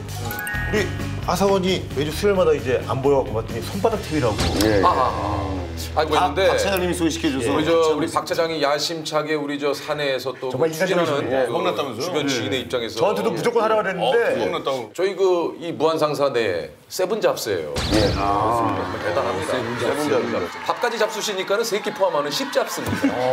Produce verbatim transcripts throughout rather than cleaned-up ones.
우리 아사원이 매주 수요일마다 이제 안 보여갖고 봤더니 손바닥 티비라고. 예. 아, 아, 아. 아이고 했는데 박 차장님이 소개시켜줘서. 우리 저 우리 박 차장이 야심차게 우리 저 사내에서 또 정말 추진하는 예, 음악났다면서요? 주변 지인의 입장에서 저한테도 무조건 하라 그랬는데 음악났다고. 저희 그 이 무한상사 내 세븐 잡스예요. 예. 아, 대단합니다. 세븐 잡스. 밥까지 잡수시니까는 세 끼 포함하는 십 잡스입니다.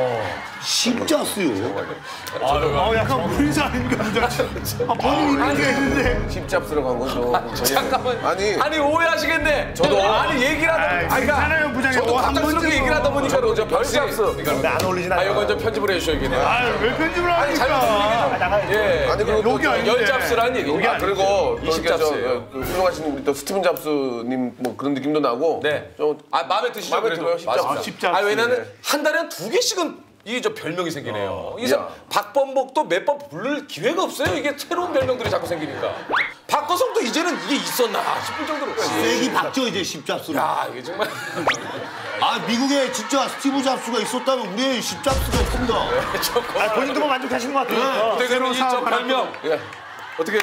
십자수요. 아, 약간 무리사 아닌가 아, 본인이 이렇게 했는데 십잡수로 간 거죠. 잠깐만. 아니. 아니 오해하시겠네. 저도 아니 얘기를 하다 보니까 괜찮아요, 부장님. 저도 어, 한 갑작스럽게 번쯤은. 얘기를 하다 보니까 저 별잡스. 근데 안 어울리진 아 않아요. 이건 좀 편집을 해주셔야겠네요. 아왜 편집을 아니 잘못 하니까. 들리게 좀. 예. 아니 그리고 여기 아닌데. 열 잡스라는 얘기죠. 아, 그리고 이십 또 저, 잡스예요. 그 훌륭하신 우리 또 스티븐 잡스님 뭐 그런 느낌도 나고. 네. 좀 아 마음에 드시죠? 마음에 그래도? 들어요, 십 잡스. 맞습니다. 아, 십 잡스. 아 왜냐면 한 달에 한 두 개씩은 이게 저 별명이 생기네요. 그래서 야. 박범복도 몇 번 부를 기회가 없어요. 이게 새로운 별명들이 자꾸 생기니까. 박거성도 이제는 이게 있었나 싶을 정도로. 세기 박죠 이제 십잡수로. 야 이게 정말. 아 미국에 진짜 스티브 잡스가 있었다면 우리의 십잡스가 있습니다. 아, 본인도 뭐 만족하시는 것 같아요. 어떻게 되면 이저 별명. 예. 어떻게? 예.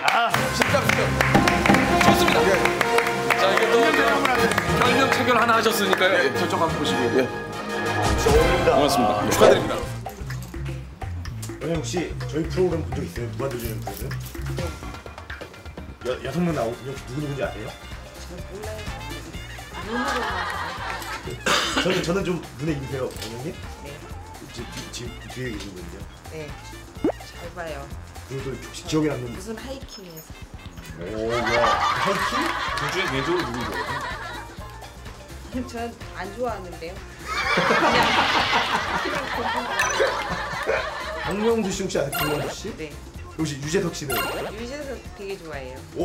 십잡수. 좋습니다. 자 이게 또 별명 체결 하나 하셨으니까요. 저쪽 한번 보시고요. 예. 고맙습니다. 축하드립니다. 원영 혹시 저희 프로그램 본 적 있어요? 무한도전 프로그램? 여, 여섯 명 나오거든요. 누구 누군지 아세요? 저는 저는 좀 눈에 익으세요, 원영님? 네. 지금 지금 뒤에 계시거든요. 네. 잘 봐요. 그리고 또 혹시 기억에 남는 무슨 하이킹에서. 오, 와, 하이킹? 둘 중에 개인적으로 누구 좋아해요? 전 안 좋아하는데요. 박명수 씨 혹시 아세요? 박명수 씨? 네. 혹시 유재석 씨는? 유재석 되게 좋아해요. 오?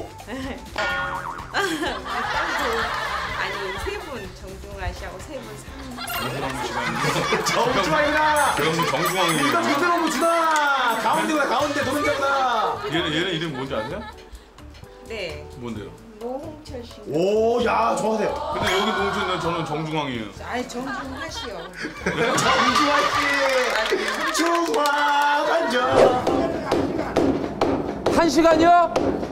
아니 세 분 정중환 씨하고 세 분 상. 정중앙이다! 배우는 정중앙이. 이거 김대범 주다! 가운데가 가운데 노른자구나! 얘는 얘는 이름 뭔지 아세요? 네. 뭔데요? 노홍철 씨. 오, 야, 좋아하세요. 근데 여기 농주는 저는 정중앙이에요. 아니 정중환 씨요. 정중환 씨! 중화 반전! 한 시간이요?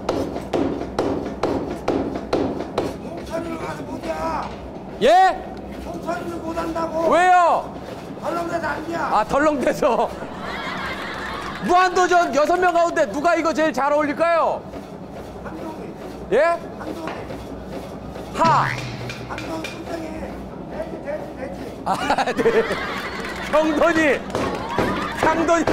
동천이를 가서 못이야. 예? 동천이를 못한다고. 왜요? 헐렁대서 안 돼. 아 덜렁대서. 무한도전 여섯 명 가운데 누가 이거 제일 잘 어울릴까요? 한동이. 예? 한동이. 하. 한동이 순정해. 돼지 돼지 돼지. 아, 네. 형돈이. 형돈이.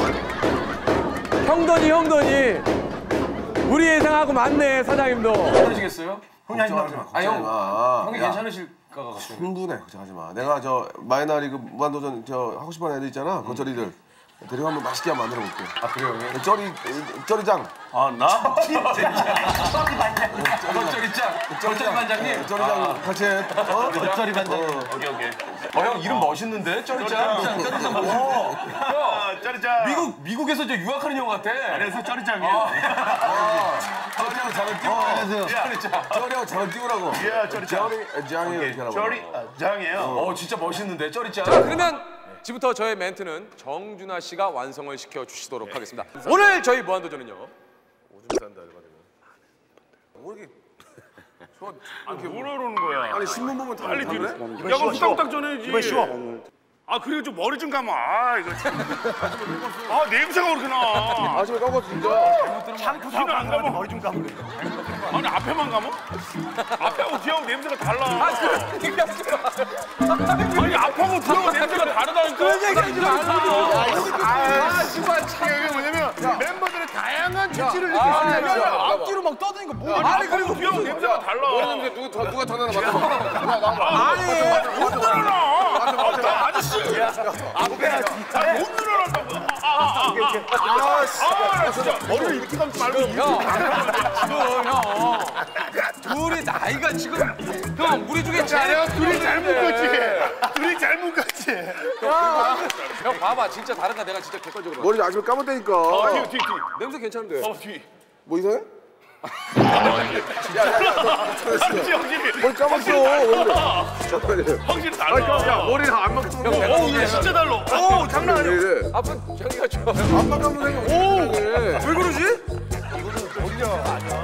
형돈이 형돈이. 우리 예상하고 맞네 사장님도. 괜찮으시겠어요? 형이 하지 마. 아 형. 형이 괜찮으실까 같아요. 충분해 걱정하지 마. 내가 저 마이너리그 무한도전 저 하고 싶어하는 애들 있잖아. 그 저리들 데리고 한번 맛있게 한번 만들어 볼게. 아 그래요 형님? 쩌리 쩌리장. 아 나? 젖쩌리짱. 젖쩌리 반장님. 쩌리장 같이 해. 어? 젖쩌리 반장님. 오케이 오케이. 어형 이름 멋있는데 쩌리짱. 쩌리짱 멋있어. 짜리짱. 미국 미국에서 저 유학하는 형 같아. 그래서 짜리짱이에요. 쩌리하고 장을 띄워. 안녕하세요. 쩌리하고 장을 띄우라고. 야 짜리짱. 쩌리 장이 이렇게 하라고. 쩌리 아, 짱이에요. 어 진짜 멋있는데 쩌리짱. 자 그러면 지금부터 저의 멘트는 정준하 씨가 완성을 시켜 주시도록 하겠습니다. 오늘 저희 무한도전은요. 오줌 싼다 이거 뭐 이렇게 아니 뭐라 그러는 거야? 아니 신문 보면 다 빨리 그래? 뒤로. 야 그럼 후딱딱 전해야지. 이번 쉬워. 아 그리고 좀 머리 좀 감아. 아 이거 참. 아 냄새가 그렇게 나. 아 지금 까고 진짜. 뒤는 안 감아. 머리 좀 감으래. 아니 앞에만 감아? 앞에하고 뒤하고 냄새가 달라. 아니 앞하고 뒤하고 냄새가 다르다니까. 그런 얘기 하지 말라. 아 정말 참 이게 뭐냐면 멤버들의 다양한 재치를 느낄 수 아, 있는 야, 야, 거야. 앞뒤로 막 떠드니까 뭐. 아니 그리고 뒤하고 냄새가 달라. 냄새 누구 더 누가 더 나나 맡아. 아니 못 늘어나. 아, 아저씨. 앞에 진짜 못 늘어난다고. 아아아 진짜 머리를 이렇게 감지 말고 형, 지금 형 둘이 나이가 지금 형 우리 중에 제일 둘이 잘 묶었지. 둘이 잘 묶었지. 형 봐봐 진짜 다르다 내가 진짜 객관적으로. 머리 아침에 감았다니까. 어, 뒤, 뒤, 뒤. 냄새 괜찮은데. 어, 뒤. 뭐 이상해? 아저씨, 형님. 머리 감았어. 왜 그래? 잠깐만요. 형님 달라. 야 머리를 안 막히면 형 내가 오, 이거 진짜 달라. 오, 장난 아니야. 왜 이래? 아픈 자기가 좋아. 안 막으면 오! 왜 그러지? 이거는 어디냐?